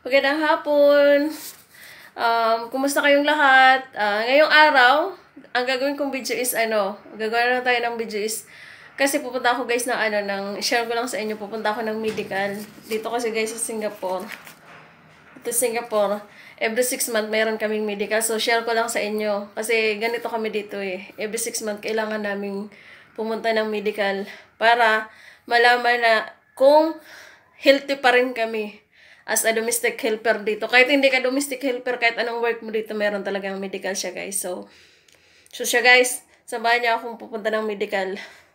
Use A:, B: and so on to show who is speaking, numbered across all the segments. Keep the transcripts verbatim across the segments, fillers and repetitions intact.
A: Magandang hapon. Um, kumusta kayong lahat? Uh, ngayong araw, ang gagawin kong video is ano, gagawin na tayo ng video is kasi pupunta ako guys ng ano, ng share ko lang sa inyo, pupunta ako ng medical. Dito kasi guys sa Singapore. Ito Singapore, every six months mayroon kaming medical. So share ko lang sa inyo kasi ganito kami dito eh. Every six months kailangan naming pumunta ng medical para malaman na kung healthy pa rin kami as a domestic helper dito. Kahit hindi ka domestic helper, kahit anong work mo dito, meron talagang medical siya guys. So, so siya guys, sabahan niya akong pupunta ng medical.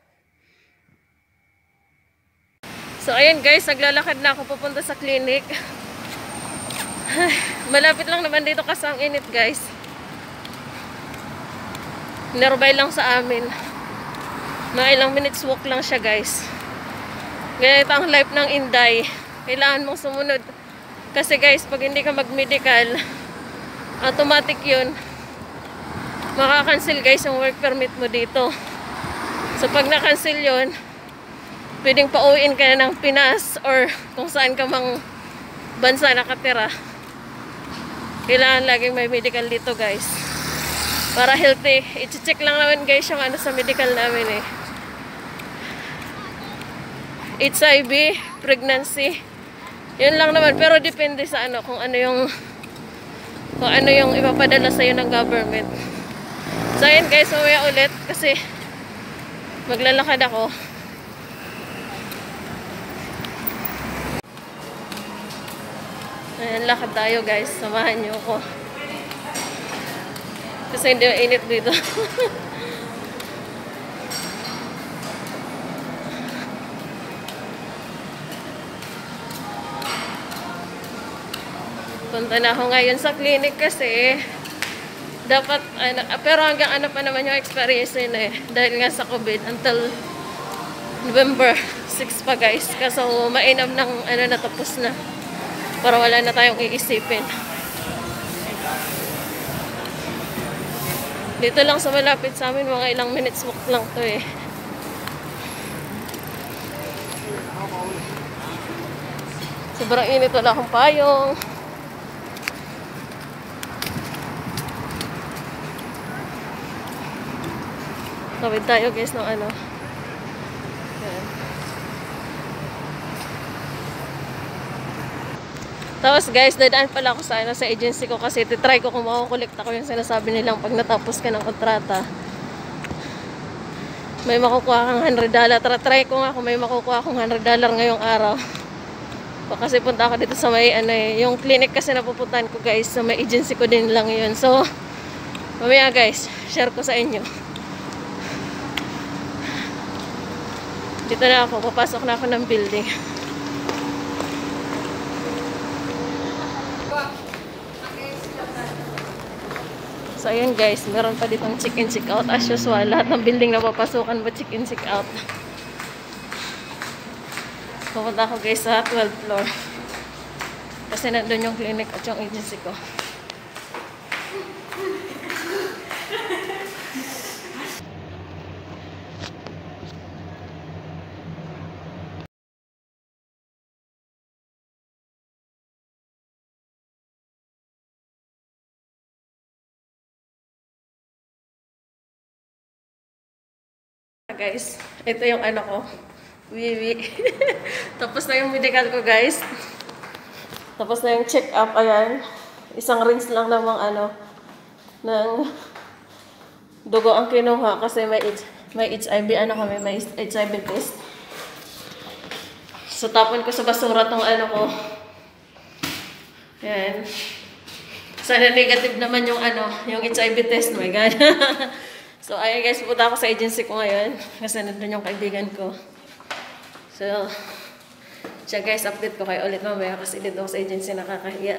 A: So, ayan guys, naglalakad na ako pupunta sa clinic. Malapit lang naman dito kasi ang init guys. Nearby lang sa amin. Mga ilang minutes walk lang siya guys. Ganito ang life ng Inday. Kailangan mong sumunod. Kasi guys, pag hindi ka mag-medical, automatic yun. Makakancel guys yung work permit mo dito. So pag na-cancel yun, pwedeng pauwiin ka na ng Pinas or kung saan ka mang bansa nakatira. Kailangan laging may medical dito guys. Para healthy. I-check lang naman guys yung ano sa medical namin eh. H I V, pregnancy. Yun lang naman, pero depende sa ano kung ano yung kung ano yung ipapadala sa iyo ng government. So ayun guys, mamaya ulit kasi maglalakad ako. Ayan, lakad tayo guys. Samahan niyo ako. Kasi hindi mainit dito. Punta na ako ngayon sa clinic kasi dapat, ano, pero hanggang ano pa naman yung experience nila eh. Dahil nga sa COVID until November sixth pa guys. Kaso mainam ng ano na tapos na. Para wala na tayong iisipin. Dito lang sa malapit sa amin, mga ilang minutes walk lang to eh. Sobrang init, wala akong payong. Kawid tayo guys ng ano. Ayan. Tapos guys, dadaan pala ako sa, ano, sa agency ko kasi titry ko kung makukolekta ko yung sinasabi nilang pag natapos ka ng kontrata. May makukuha kang one hundred dollars. Try ko nga kung may makukuha akong one hundred dollars ngayong araw. Kasi punta ako dito sa may ano eh. Yung clinic kasi napupuntahan ko guys, sa may agency ko din lang yun. So, mamaya guys, share ko sa inyo. Dito na ako, papasok na ako ng building. So ayun guys, meron pa ditong check-in, check-out as usual. Lahat ng building na papasukan ba check-in, check-out. Pupunta ako guys sa twelfth floor. Kasi nandun yung clinic at yung agency ko. Guys, ito yung ano ko, Wiwi. Tapos na yung medical ko guys. Tapos na yung check-up, ayan. Isang rinse lang namang ano, ng dugo ang kinuha kasi may, may H I V, ano kami, may H I V test. So tapon ko sa basura tong ano ko. Ayan. Sana negative naman yung ano, yung H I V test, my God. So, ayun guys, pupunta ako sa agency ko ngayon. Kasi nandun yung kaibigan ko. So, siya guys, update ko kayo ulit mamaya kasi dito ako sa agency nakakahiya.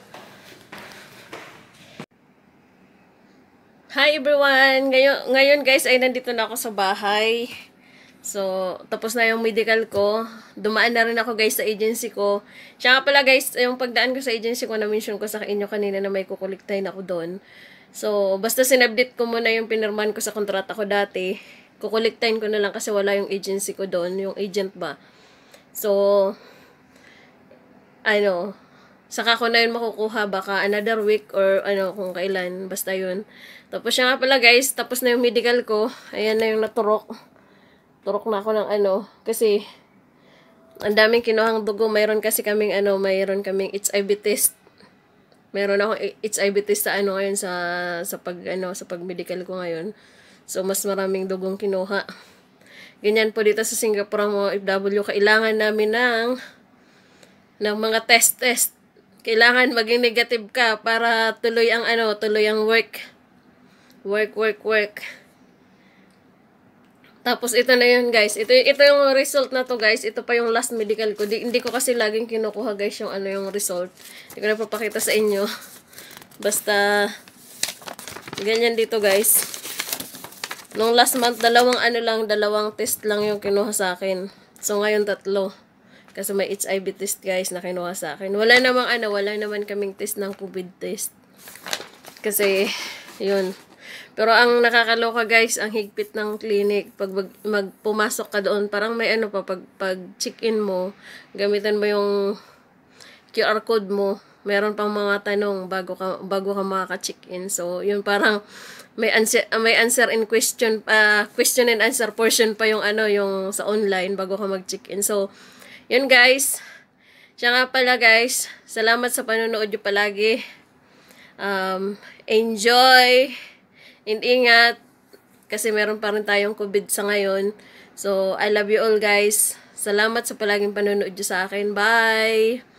A: Hi everyone! Ngayon, ngayon guys, ay nandito na ako sa bahay. So, tapos na yung medical ko. Dumaan na rin ako guys sa agency ko. Siya nga pala guys, yung pagdaan ko sa agency ko, na-mention ko sa inyo kanina na may kukuliktahin ako doon. So, basta sinabdit ko muna yung pinirman ko sa kontrata ko dati. Kukuliktahin ko na lang kasi wala yung agency ko doon, yung agent ba. So, ano, Saka ko na yun makukuha, baka another week or ano, kung kailan. Basta yun. Tapos siya nga pala guys, tapos na yung medical ko. Ayan na yung naturok. Turok na ako ng ano. Kasi, ang daming kinuhang dugo. Mayroon kasi kaming ano, mayroon kaming H I V test. Mayroon ako H I V test sa ano ngayon, sa, sa pag, ano, sa pag-medical ko ngayon. So, mas maraming dugong kinuha. Ganyan po dito sa Singapore ang mga O F W. Kailangan namin ng, ng mga test-test. Kailangan maging negative ka para tuloy ang ano, tuloy ang work. Work, work, work. Tapos ito na yun guys. Ito, ito yung result na to guys. Ito pa yung last medical ko. Di, hindi ko kasi laging kinukuha guys yung ano yung result. Hindi ko na papakita sa inyo. Basta ganyan dito guys. Nung last month, dalawang ano lang, dalawang test lang yung kinuha sa akin. So ngayon tatlo. Kasi may H I V test guys na kinuha sa akin. Wala namang ano, wala naman kaming test ng COVID test. Kasi yun. Pero ang nakakaloka guys, ang higpit ng clinic. Pag mag, magpumasok ka doon, parang may ano pa, pag, pag check-in mo, gamitan mo yung Q R code mo. Meron pang mga tanong bago ka, bago ka makaka-check-in. So, yun parang may answer, may answer in question, uh, question and answer portion pa yung ano, yung sa online bago ka mag-check-in. So, yun guys. Siya nga pala guys, salamat sa panonood nyo palagi. Um, enjoy! And ingat, kasi meron pa rin tayong COVID sa ngayon. So, I love you all guys. Salamat sa palaging panonood nyo sa akin. Bye!